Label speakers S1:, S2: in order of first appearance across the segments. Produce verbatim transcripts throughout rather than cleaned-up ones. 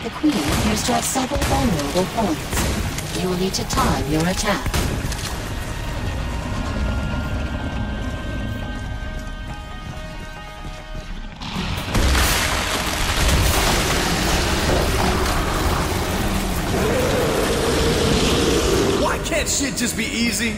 S1: The Queen appears to have several vulnerable points. You will need to time your attack.
S2: Why can't shit just be easy?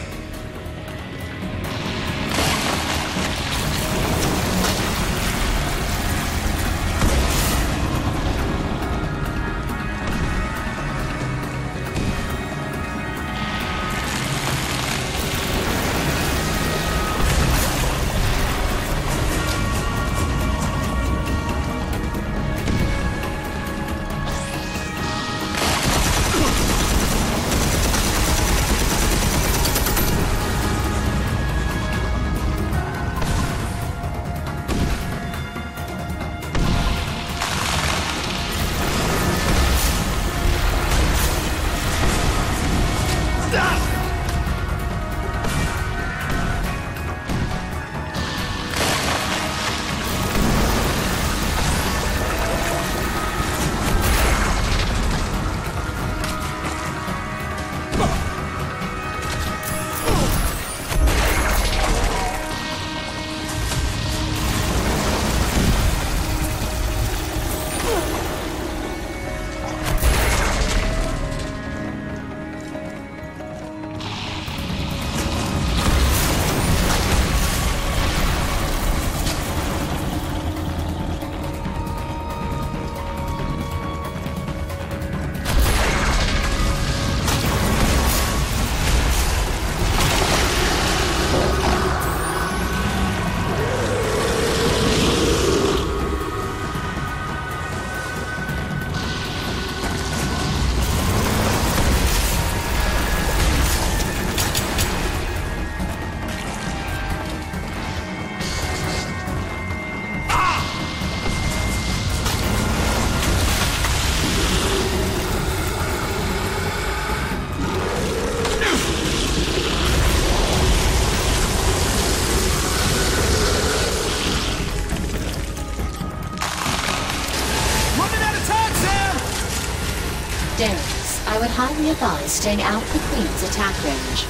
S1: Darius, I would highly advise staying out of the Queen's attack range.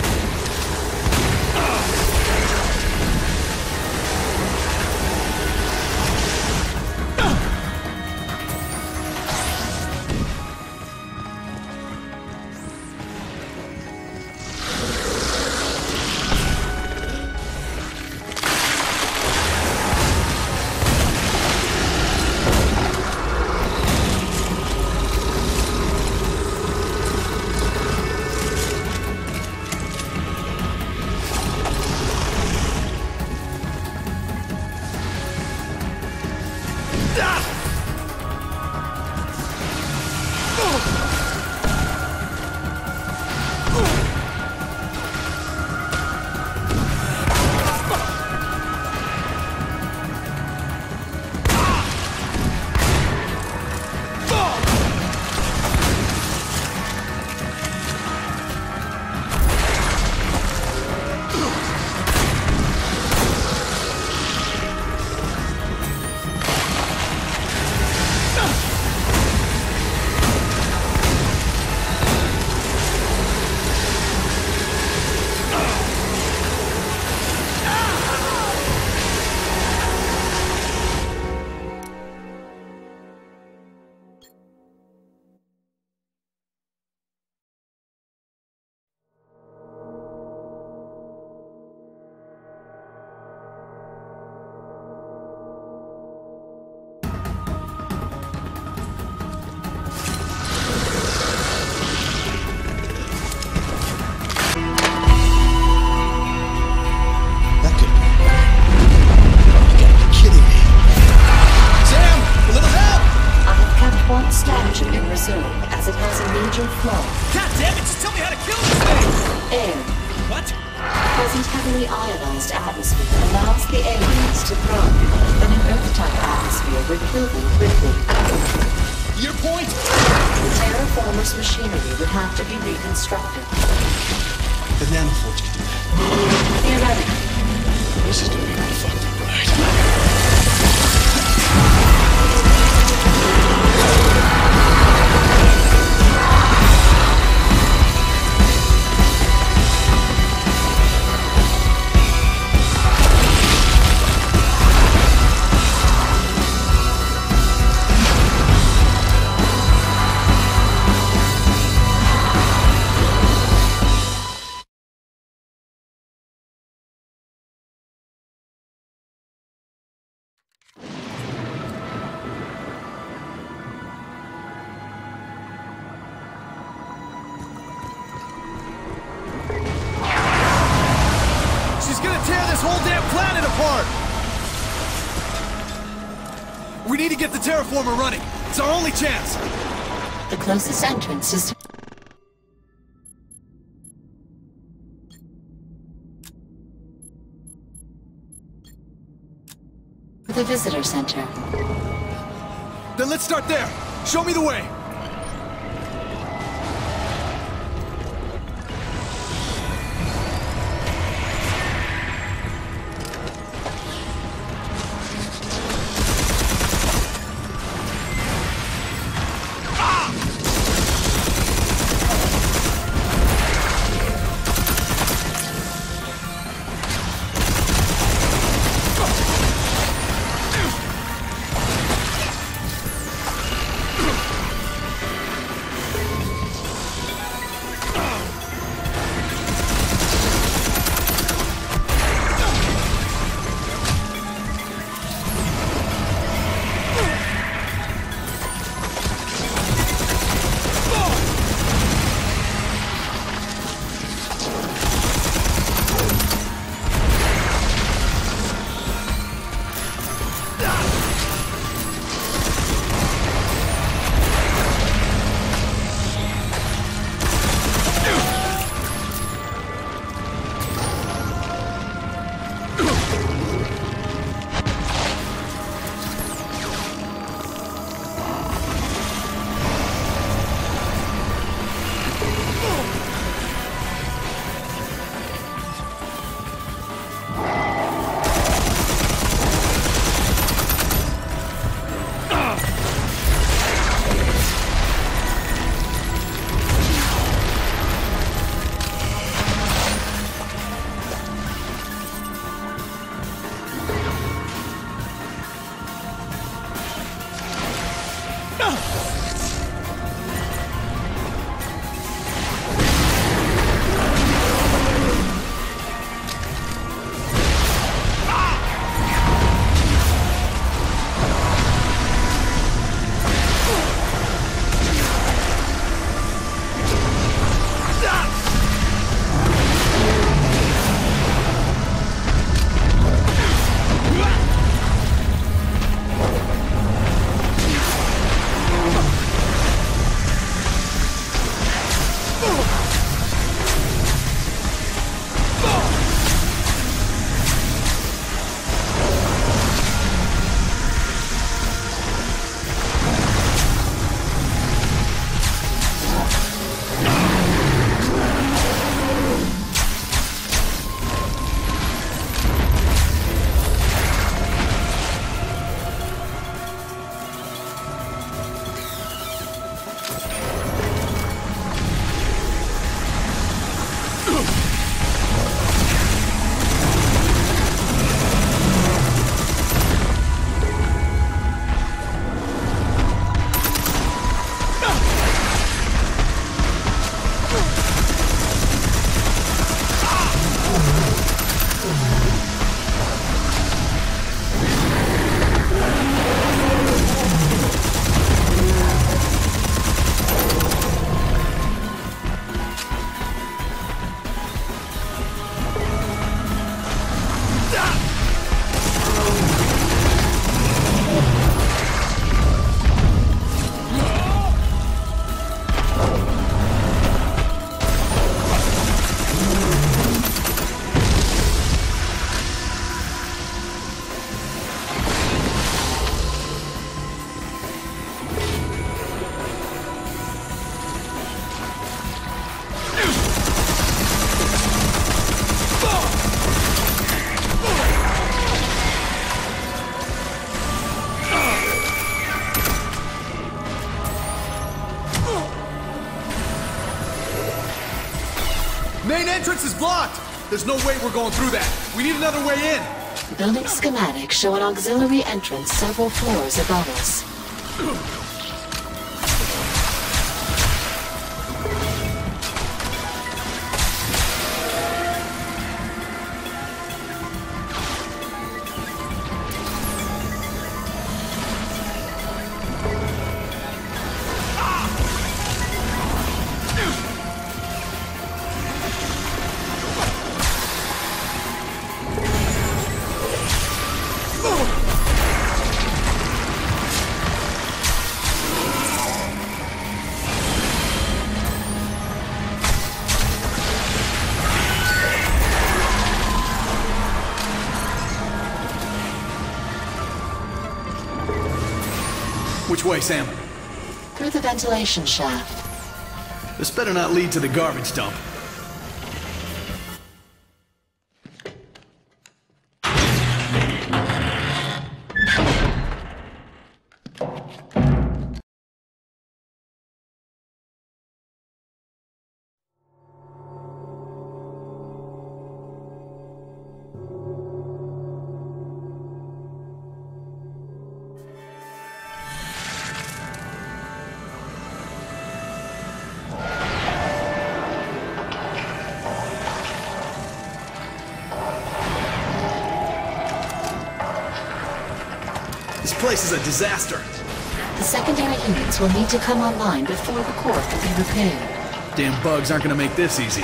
S2: apart! We need to get the terraformer running. It's our only chance.
S1: The closest entrance is... the visitor center.
S2: Then let's start there. Show me the way. Main entrance is blocked! There's no way we're going through that. We need another way in.
S1: Building schematics show an auxiliary entrance several floors above us.
S2: way, Sam?
S1: Through the ventilation shaft.
S2: This better not lead to the garbage dump. This place is a disaster.
S1: The secondary units will need to come online before the core can be repaired.
S2: Damn bugs aren't gonna make this easy.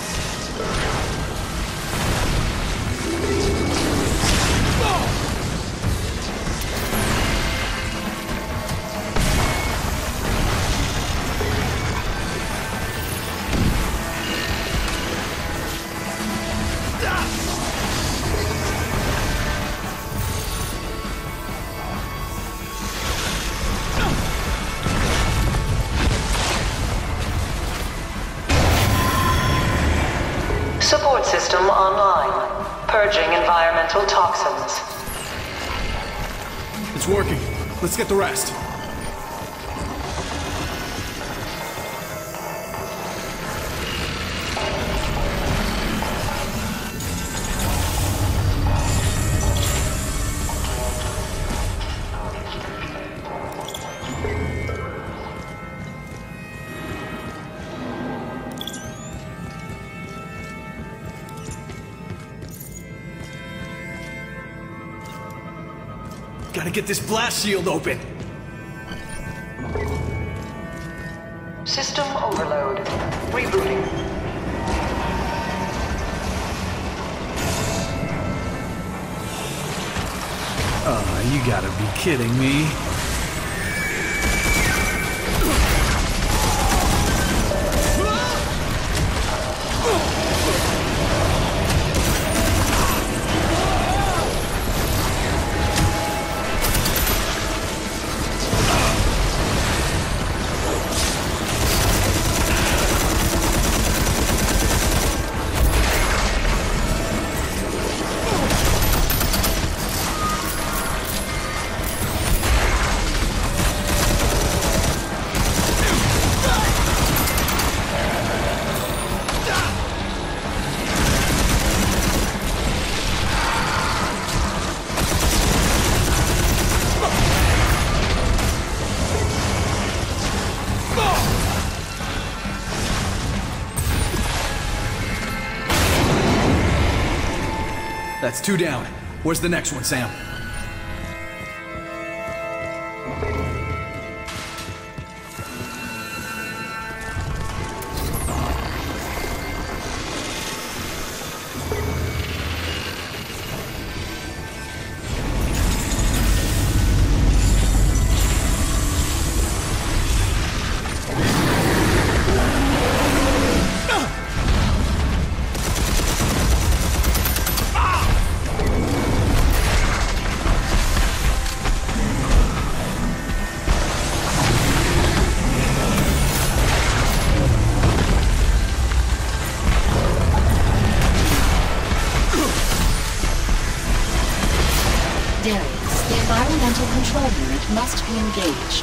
S3: Support system online. Purging environmental toxins.
S2: It's working. Let's get the rest. Gotta get this blast shield open.
S3: System overload. Rebooting.
S2: Oh, you gotta be kidding me. That's two down. Where's the next one, Sam?
S1: Darius, the environmental control unit must be engaged.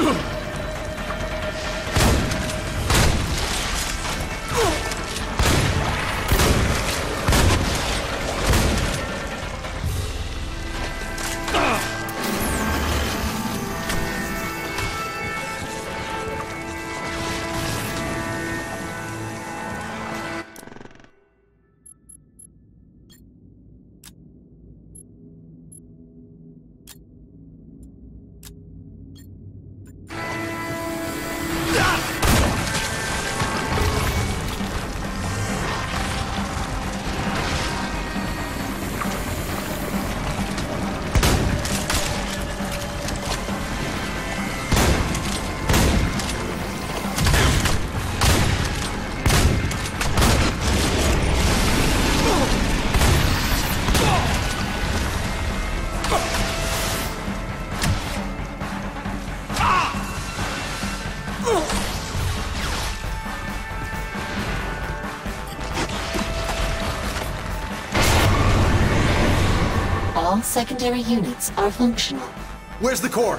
S1: All secondary units are functional.
S2: Where's the core?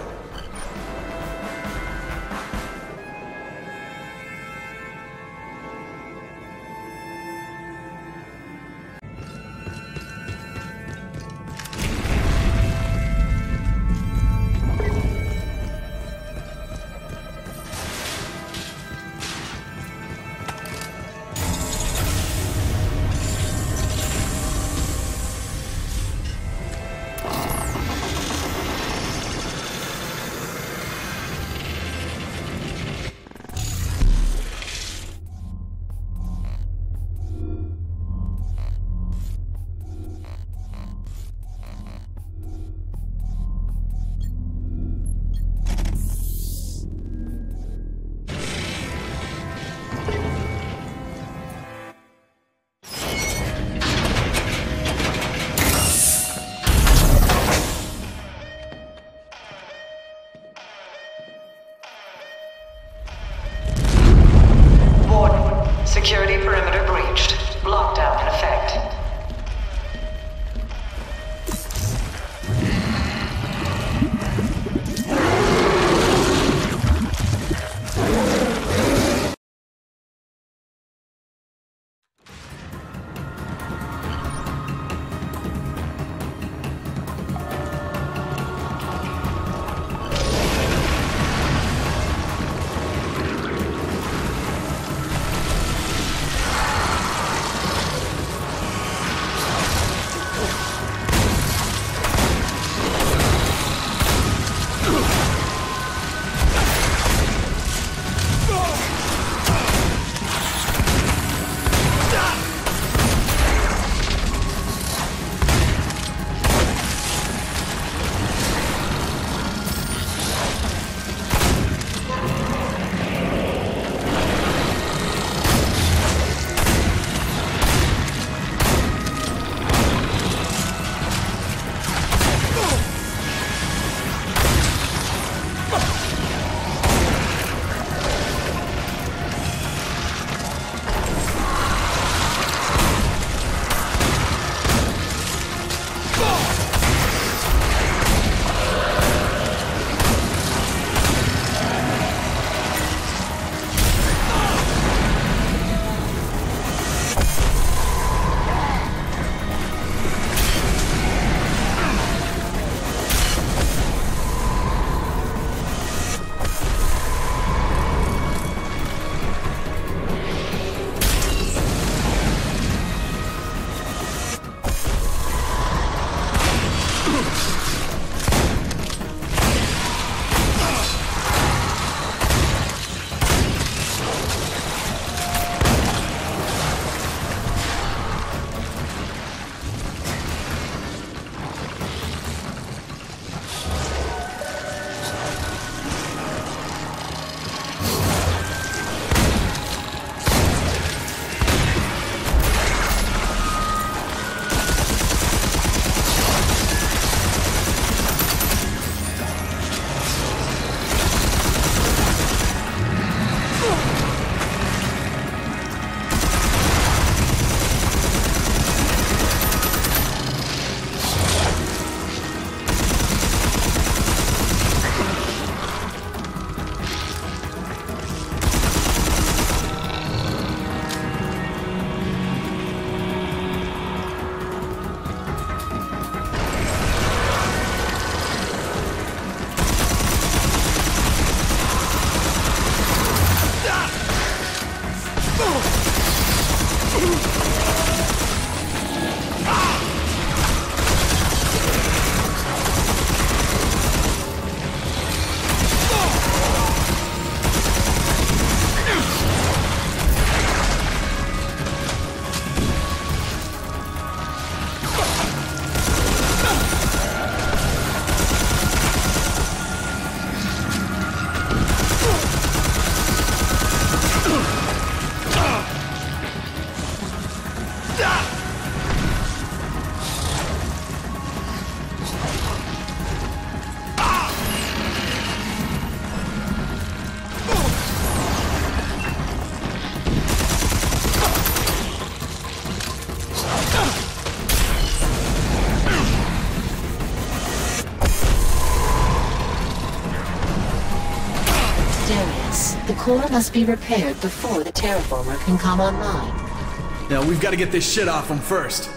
S1: The core must be repaired before the terraformer can come online.
S2: Now we've got to get this shit off him first.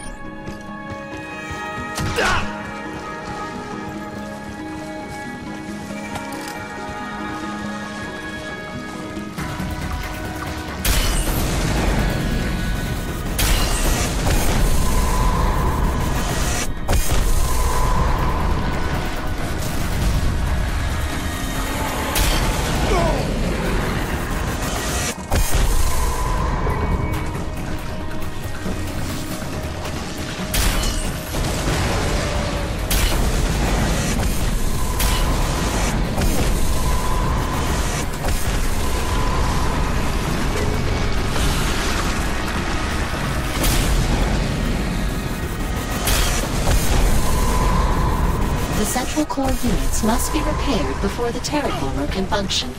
S1: The central core units must be repaired before the terraformer can function.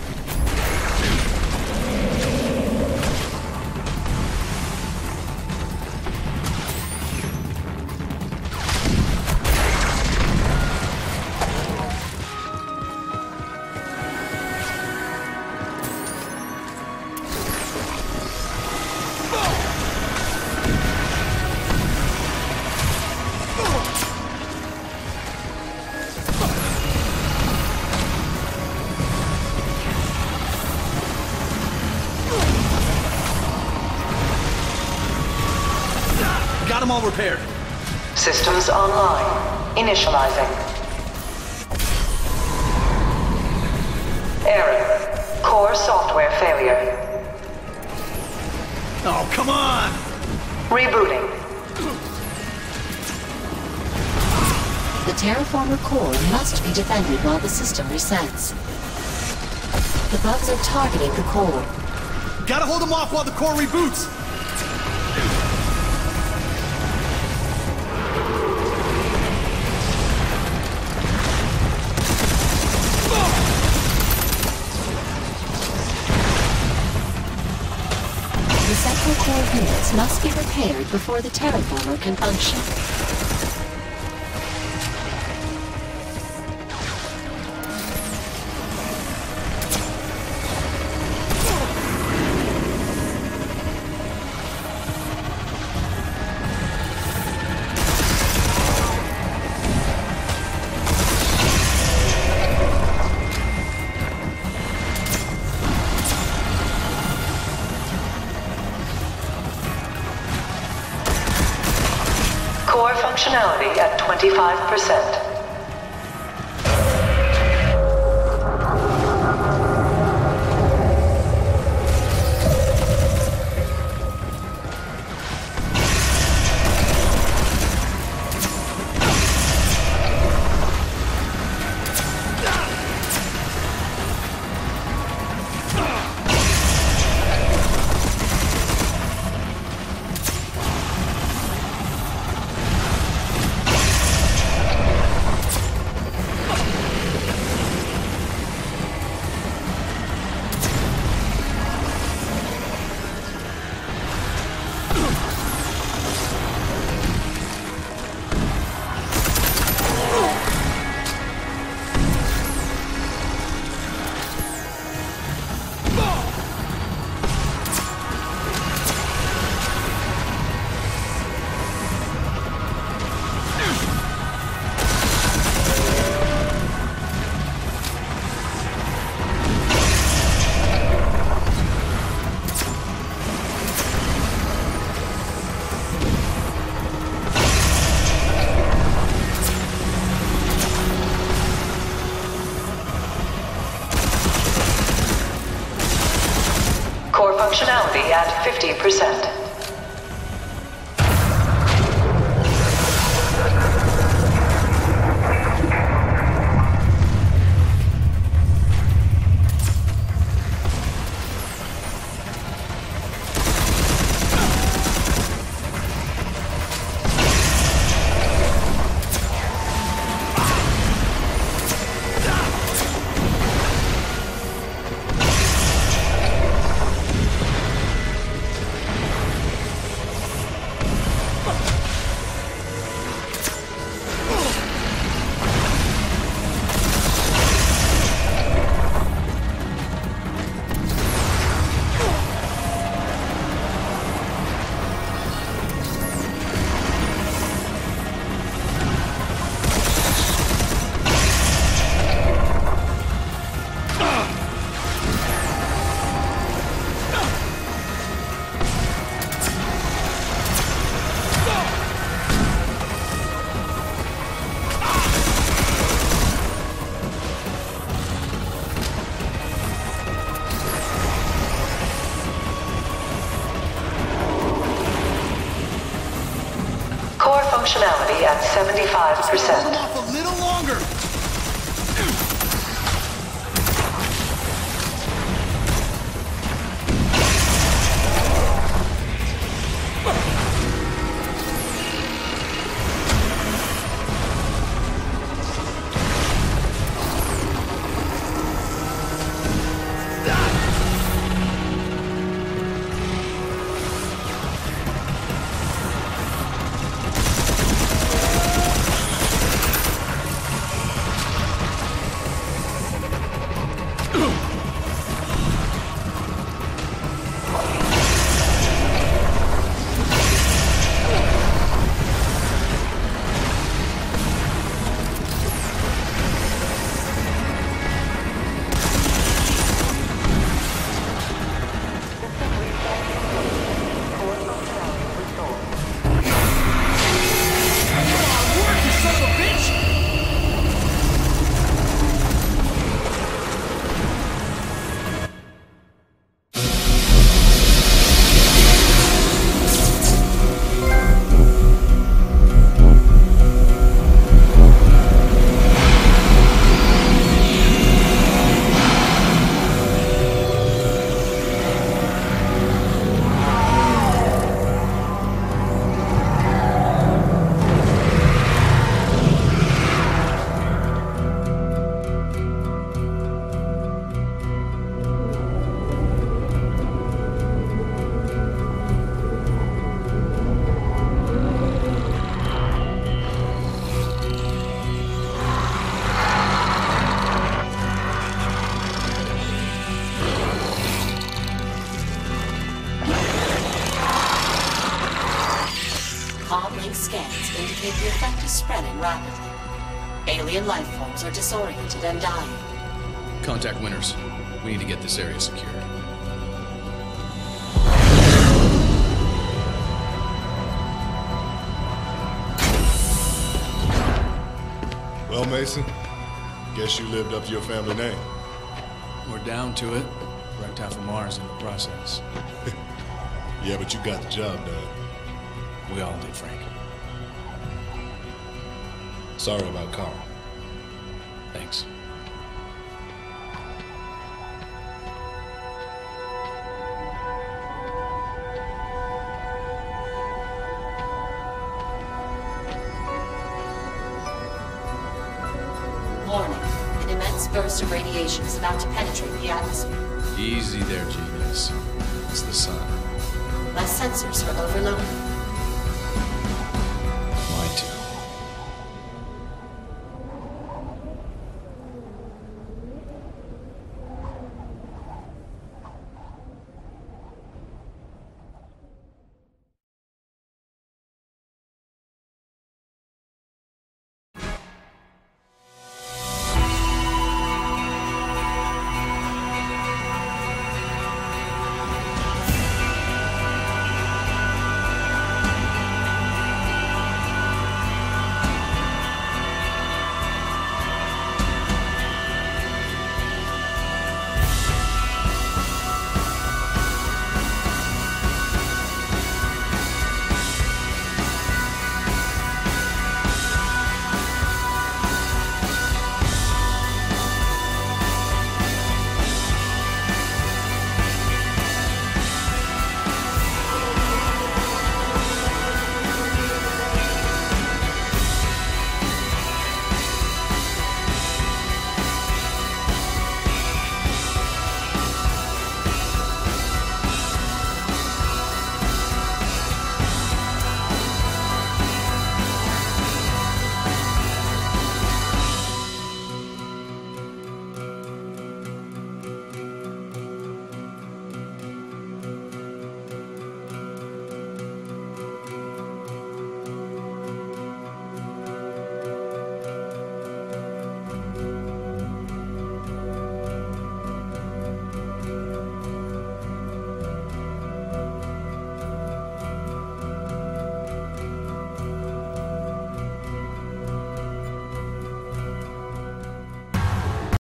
S2: Got them all repaired.
S3: Systems online. Initializing. Error. Core software failure.
S2: Oh, come on!
S3: Rebooting.
S1: The terraformer core must be defended while the system resets. The bugs are targeting the core.
S2: Gotta hold them off while the core reboots!
S1: The central core units must be repaired before the terraformer can function.
S3: Core functionality at twenty-five percent. Core functionality at fifty percent. twenty-five
S2: Hold
S3: percent.
S2: them off a little longer!
S1: Comlink scans indicate the effect is spreading rapidly. Alien life forms are disoriented and dying.
S2: Contact Winters. We need to get this area secured.
S4: Well, Mason, guess you lived up to your family name.
S2: We're down to it. Wrecked half of Mars in the process.
S4: Yeah, but you got the job done.
S2: We all did, Frank.
S4: Sorry about Carl.
S2: Thanks.
S1: Warning. An immense burst of radiation is about to penetrate the atmosphere.
S2: Easy there, genius. It's the sun.
S1: My sensors are overloaded.